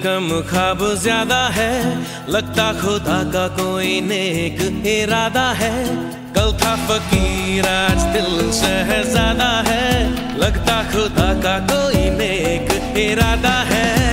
कम ख्वाब ज्यादा है, लगता खुदा का कोई नेक इरादा है। कल था फकीर आज दिल शहजादा है, लगता खुदा का कोई नेक इरादा है।